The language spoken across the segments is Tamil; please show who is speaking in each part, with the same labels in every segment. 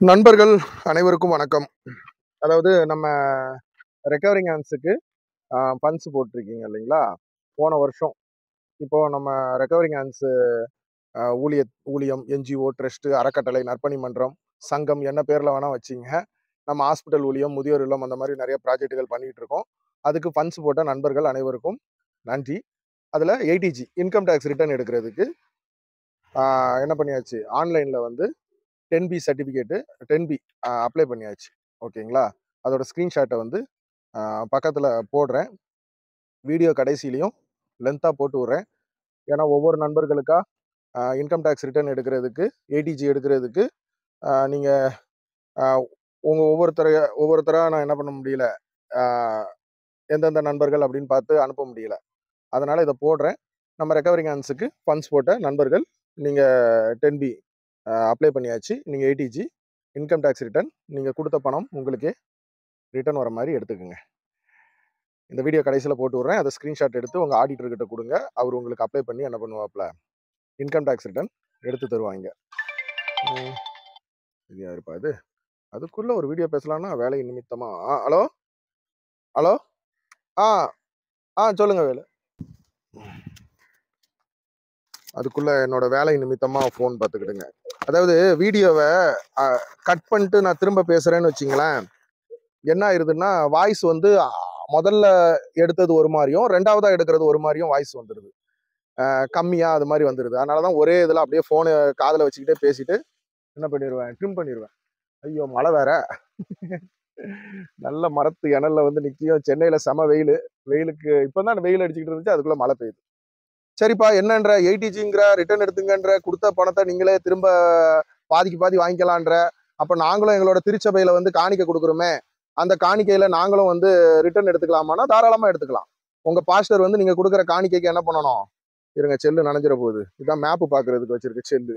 Speaker 1: நண்பர்கள் அனைவருக்கும் வணக்கம். அதாவது நம்ம ரெக்கவரிங் ஹேண்ட்ஸுக்கு ஃபண்ட்ஸ் போட்டிருக்கீங்க இல்லைங்களா? போன வருஷம் இப்போ நம்ம ரெக்கவரிங் ஹேண்ட்ஸ் ஊழியம், என்ஜிஓ, ட்ரஸ்ட், அறக்கட்டளை, நற்பணி மன்றம், சங்கம் என்ன பேர்ல வேணா வச்சுங்க. நம்ம ஹாஸ்பிட்டல் ஊழியம், முதியோர் இல்லம் அந்த மாதிரி நிறைய ப்ராஜெக்ட்டுகள் பண்ணிட்டு இருக்கோம். அதுக்கு ஃபண்ட்ஸ் போட்ட நண்பர்கள் அனைவருக்கும் நன்றி. அதில் ஏடிஜி இன்கம் டேக்ஸ் ரிட்டர்ன் எடுக்கிறதுக்கு என்ன பண்ணியாச்சு, ஆன்லைனில் வந்து 10B சர்டிஃபிகேட்டு 10B அப்ளை பண்ணியாச்சு. ஓகேங்களா? அதோட ஸ்க்ரீன்ஷாட்டை வந்து பக்கத்தில் போடுறேன். வீடியோ கடைசியிலையும் லென்த்தாக போட்டு விட்றேன். ஏன்னா ஒவ்வொரு நண்பர்களுக்கா இன்கம் டேக்ஸ் ரிட்டர்ன் எடுக்கிறதுக்கு, ஏடிஜி எடுக்கிறதுக்கு நீங்கள் உங்கள் ஒவ்வொருத்தராக நான் என்ன பண்ண முடியல, எந்தெந்த நண்பர்கள் அப்படின்னு பார்த்து அனுப்ப முடியல. அதனால் இதை போடுறேன். நம்ம ரெக்கவரிங் ஹேண்ட்ஸுக்கு ஃபண்ட்ஸ் போட்ட நண்பர்கள் நீங்கள் 10B அப்ளை பண்ணியாச்சு. நீங்கள் ஏடிஜி இன்கம் டேக்ஸ் ரிட்டர்ன் நீங்கள் கொடுத்த பணம் உங்களுக்கே ரிட்டர்ன் வர மாதிரி எடுத்துக்கோங்க. இந்த வீடியோ கடைசியில் போட்டு விட்றேன். அதை ஸ்க்ரீன்ஷாட் எடுத்து உங்கள் ஆடிட்டர்கிட்ட கொடுங்க. அவர் உங்களுக்கு அப்ளை பண்ணி என்ன பண்ணுவாப்ல, இன்கம் டேக்ஸ் ரிட்டர்ன் எடுத்து தருவாங்க. இது யாருப்பா இது? அதுக்குள்ளே ஒரு வீடியோ பேசலான்னா வேலை நிமித்தமாக. ஹலோ ஹலோ ஆ ஆ சொல்லுங்கள் வேலை. அதுக்குள்ளே என்னோட வேலை நிமித்தமாக ஃபோன் பார்த்துக்கிடுங்க. அதாவது வீடியோவை கட் பண்ணிட்டு நான் திரும்ப பேசுகிறேன்னு வச்சிங்களேன், என்ன ஆயிடுதுன்னா வாய்ஸ் வந்து முதல்ல எடுத்தது ஒரு மாதிரியும் ரெண்டாவதாக எடுக்கிறது ஒரு மாதிரியும் வாய்ஸ் வந்துடுது, கம்மியாக அது மாதிரி வந்துடுது. அதனால தான் ஒரே இதில் அப்படியே ஃபோனு காதில் வச்சுக்கிட்டே பேசிட்டு என்ன பண்ணிடுவேன், ட்ரிம் பண்ணிடுவேன். ஐயோ மழை வேற, நல்ல மரத்து இணல்ல வந்து நிற்கியும். சென்னையில் செம வெயில். வெயிலுக்கு இப்போ தான் வெயில் அடிச்சுக்கிட்டு இருந்துச்சு, அதுக்குள்ளே மழை பெய்யுது. சரிப்பா, என்னன்ற ஏடிஜிங்கிற ரிட்டர்ன் எடுத்துங்கன்ற, கொடுத்த பணத்தை நீங்களே திரும்ப பாதிக்கு பாதி வாங்கிக்கலான்ற. அப்போ நாங்களும் எங்களோட திருச்சபையில் வந்து காணிக்கை கொடுக்குறோமே, அந்த காணிக்கையில் நாங்களும் வந்து ரிட்டர்ன் எடுத்துக்கலாமான்னா தாராளமாக எடுத்துக்கலாம். உங்கள் பாஸ்டர் வந்து நீங்கள் கொடுக்குற காணிக்கைக்கு என்ன பண்ணணும், இருங்க செல்லு நனைஞ்சிட போகுது, இதான் மேப்பு பார்க்குறதுக்கு வச்சிருக்க செல்லு.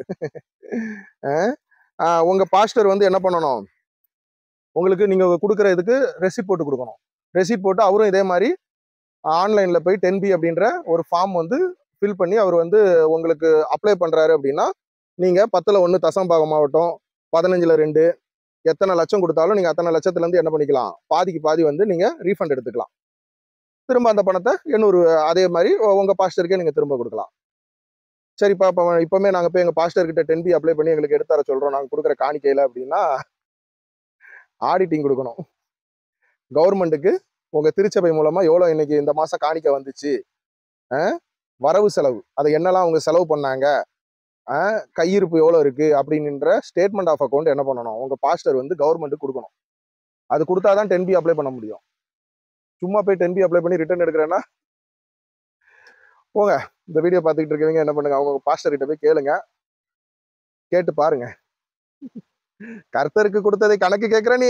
Speaker 1: உங்கள் பாஸ்டர் வந்து என்ன பண்ணணும், உங்களுக்கு நீங்கள் கொடுக்குற இதுக்கு ரெசிப்ட் போட்டு கொடுக்கணும். ரெசிப்ட் போட்டு அவரும் இதே மாதிரி ஆன்லைனில் போய் 10B அப்படின்ற ஒரு ஃபார்ம் வந்து ஃபில் பண்ணி அவர் வந்து உங்களுக்கு அப்ளை பண்ணுறாரு அப்படின்னா, நீங்கள் 10ல் 1 தசம்பாகமாகட்டும், 15ல் 2 எத்தனை லட்சம் கொடுத்தாலும் நீங்கள் அத்தனை லட்சத்துலேருந்து என்ன பண்ணிக்கலாம், பாதிக்கு பாதி வந்து நீங்கள் ரீஃபண்ட் எடுத்துக்கலாம். திரும்ப அந்த பணத்தை 800 அதே மாதிரி உங்கள் பாஸ்டருக்கே நீங்கள் திரும்ப கொடுக்கலாம். சரிப்பா, இப்போவுமே நாங்கள் போய் எங்கள் பாஸ்டர்கிட்ட 10B அப்ளை பண்ணி எங்களுக்கு எடுத்து தர சொல்கிறோம் நாங்கள் கொடுக்குற காணிக்கையில் அப்படின்னா, ஆடிட்டிங் கொடுக்கணும். கவர்மெண்ட்டுக்கு உங்கள் திருச்சபை மூலமாக எவ்வளோ இன்னைக்கு இந்த மாதம் காணிக்கை வந்துச்சு, வரவு செலவு, அதை என்னெல்லாம் அவங்க செலவு பண்ணாங்க, கையிருப்பு எவ்வளோ இருக்குது அப்படின்ற ஸ்டேட்மெண்ட் ஆஃப் அக்கௌண்ட் என்ன பண்ணணும், உங்கள் பாஸ்டர் வந்து கவர்மெண்ட்டுக்கு கொடுக்கணும். அது கொடுத்தா தான் 10B அப்ளை பண்ண முடியும். சும்மா போய் 10B அப்ளை பண்ணி ரிட்டர்ன் எடுக்கிறேன்னா போங்க. இந்த வீடியோ பார்த்துக்கிட்டு இருக்கவங்க என்ன பண்ணுங்க, அவங்க பாஸ்டர் கிட்ட போய் கேளுங்க, கேட்டு பாருங்க. கர்த்தருக்கு கொடுத்ததை கணக்கு கேட்குற நீ.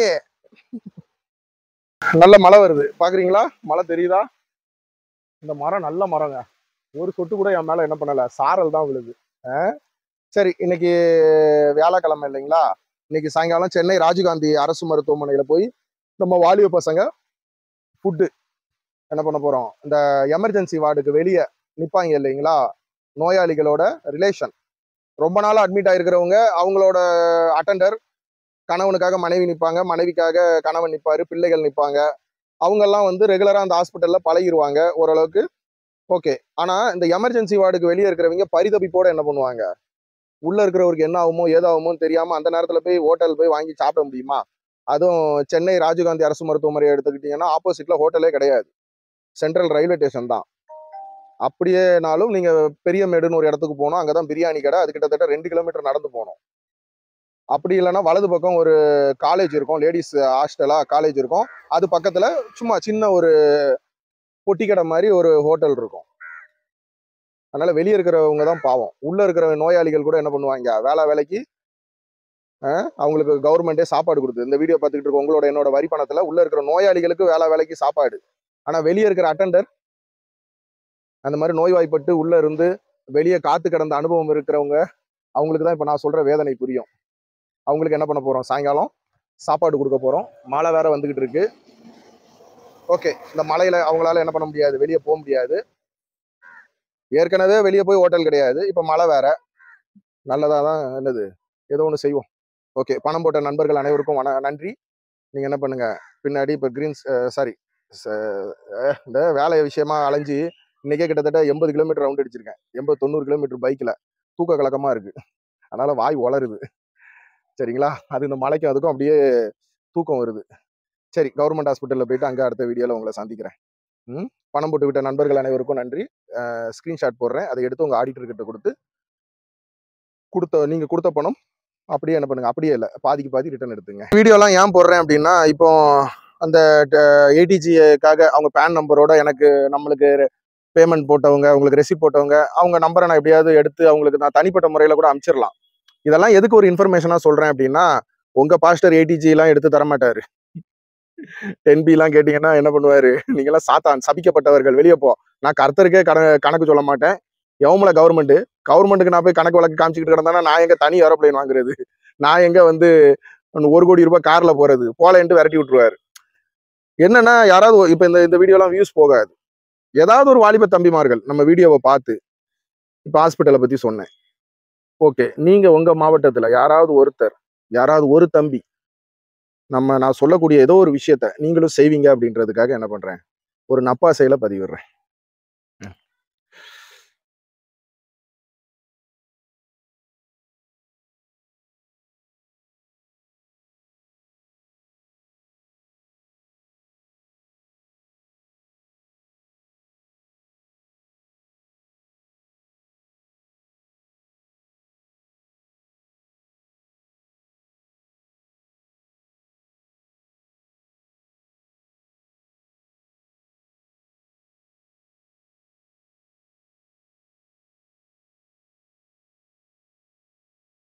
Speaker 1: நல்ல மழை வருது பாக்குறீங்களா, மழை தெரியுதா? இந்த மரம் நல்ல மரங்க, ஒரு சொட்டு கூட என் மேல என்ன பண்ணல, சாரல் தான் விழுது. சரி, இன்னைக்கு வியாழக்கிழமை இல்லைங்களா, இன்னைக்கு சாயங்காலம் சென்னை ராஜீவ்காந்தி அரசு மருத்துவமனையில போய் நம்ம வாலிப பசங்க ஃபுட்டு என்ன பண்ண போறோம், இந்த எமர்ஜென்சி வார்டுக்கு வெளியே நிற்பாங்க இல்லைங்களா, நோயாளிகளோட ரிலேஷன், ரொம்ப நாளா அட்மிட் ஆயிருக்கிறவங்க, அவங்களோட அட்டெண்டர், கணவனுக்காக மனைவி நிற்பாங்க, மனைவிக்காக கணவன் நிற்பாரு, பிள்ளைகள் நிற்பாங்க. அவங்கெல்லாம் வந்து ரெகுலரா அந்த ஹாஸ்பிட்டல்ல பழகிடுவாங்க ஓரளவுக்கு. ஓகே. ஆனா இந்த எமர்ஜென்சி வார்டுக்கு வெளியே இருக்கிறவங்க பரிதபிப்போட என்ன பண்ணுவாங்க, உள்ள இருக்கிறவருக்கு என்ன ஆகுமோ ஏதாகுமோன்னு தெரியாம அந்த நேரத்துல போய் ஹோட்டல் போய் வாங்கி சாப்பிட முடியுமா? அதுவும் சென்னை ராஜீவ்காந்தி அரசு மருத்துவமனையை எடுத்துக்கிட்டீங்கன்னா ஆப்போசிட்ல ஹோட்டலே கிடையாது, சென்ட்ரல் ரயில்வே ஸ்டேஷன் தான். அப்படியேனாலும் நீங்க பெரியமேடுன்னு ஒரு இடத்துக்கு போகணும், அங்கதான் பிரியாணி கடை, அது கிட்டத்தட்ட 2 கிலோமீட்டர் நடந்து போகணும். அப்படி இல்லைன்னா வலது பக்கம் ஒரு காலேஜ் இருக்கும், லேடிஸ் ஹாஸ்டலா காலேஜ் இருக்கும், அது பக்கத்துல சும்மா சின்ன ஒரு பொட்டி கடை மாதிரி ஒரு ஹோட்டல் இருக்கும். அதனால வெளியே இருக்கிறவங்க தான் பாவம். உள்ள இருக்கிற நோயாளிகள் கூட என்ன பண்ணுவாங்க, வேலைக்கு அவங்களுக்கு கவர்மெண்டே சாப்பாடு கொடுக்குது. இந்த வீடியோ பார்த்துக்கிட்டு இருக்க உங்களோட என்னோட வரி பணத்துல உள்ள இருக்கிற நோயாளிகளுக்கு வேலைக்கு சாப்பாடு. ஆனா வெளியே இருக்கிற அட்டெண்டர், அந்த மாதிரி நோய்வாய்ப்பட்டு உள்ள இருந்து வெளியே காத்து கிடந்த அனுபவம் இருக்கிறவங்க, அவங்களுக்கு தான் இப்ப நான் சொல்ற வேதனை புரியும். அவங்களுக்கு என்ன பண்ண போறோம், சாயங்காலம் சாப்பாடு கொடுக்க போறோம். மழை வேற வந்துகிட்டு இருக்கு. ஓகே, இந்த மழையில அவங்களால என்ன பண்ண முடியாது, வெளியே போக முடியாது. ஏற்கனவே வெளியே போய் ஹோட்டல் கிடையாது, இப்ப மழை வேற. நல்லதா தான் என்னது, ஏதோ ஒன்று செய்வோம். ஓகே, பணம் போட்ட நண்பர்கள் அனைவருக்கும் நன்றி. நீங்க என்ன பண்ணுங்க, பின்னாடி இப்போ கிரீன்ஸ் சாரி இந்த வேலை விஷயமா அலைஞ்சு இன்னைக்கே கிட்டத்தட்ட 80 கிலோமீட்டர் ரவுண்ட் அடிச்சிருக்கேன். 80-90 கிலோமீட்டர் பைக்ல. தூக்க கலக்கமா இருக்கு. அதனால வாய் உளருது. சரிங்களா? அது இந்த மலைக்கும் அதுக்கும் அப்படியே தூக்கம் வருது. சரி, கவர்மெண்ட் ஹாஸ்பிட்டல்ல போயிட்டு அங்க அடுத்த வீடியோல உங்களை சந்திக்கிறேன். பணம் போட்டு விட்ட நண்பர்கள் அனைவருக்கும் நன்றி. ஸ்கிரீன்ஷாட் போடுறேன். அதை எடுத்து உங்க ஆடிட்டர் கிட்ட நீங்க கொடுத்த பணம் அப்படியே என்ன பண்ணுங்க, அப்படியே இல்லை, பாதிக்கு பாதி ரிட்டர்ன் எடுத்துங்க. வீடியோலாம் ஏன் போடுறேன் அப்படின்னா, இப்போ அந்த ஏடிஜிக்காக அவங்க பேன் நம்பரோட நம்மளுக்கு பேமெண்ட் போட்டவங்க, உங்களுக்கு ரெசிப்ட் போட்டவங்க, அவங்க நம்பரை நான் எப்படியாவது எடுத்து அவங்களுக்கு நான் தனிப்பட்ட முறையில் கூட அனுப்பிச்சிடலாம். இதெல்லாம் எதுக்கு ஒரு இன்ஃபர்மேஷனாக சொல்கிறேன் அப்படின்னா, உங்கள் பாஸ்டர் ஏடிஜிலாம் எடுத்து தரமாட்டாரு. 10B கேட்டீங்கன்னா என்ன பண்ணுவாரு, நீங்களாம் சாத்தான் சபிக்கப்பட்டவர்கள், வெளியே போ, நான் கர்த்தருக்கே கணக்கு சொல்ல மாட்டேன். எவமல கவர்மெண்ட்டுக்கு நான் போய் கணக்கு வழக்கு காமிச்சிக்கிட்டு கிடந்தானா நான் எங்க தனி ஏரோப்ளைன் வாங்குறது, நான் எங்க வந்து 1 கோடி ரூபாய் கார்ல போறது, போலன்ட்டு விரட்டி விட்டுருவாரு. என்னன்னா, யாராவது இப்ப இந்த வீடியோலாம் வியூஸ் போகாது. ஏதாவது ஒரு வாலிப தம்பிமார்கள் நம்ம வீடியோவை பார்த்து, இப்ப ஹாஸ்பிட்டலை பத்தி சொன்னேன், ஓகே, நீங்க உங்க மாவட்டத்துல யாராவது ஒரு தம்பி நான் சொல்லக்கூடிய ஏதோ ஒரு விஷயத்த நீங்களும் செய்வீங்க அப்படின்றதுக்காக என்ன பண்றேன், ஒரு நப்பாசையில பதிவிடுறேன்.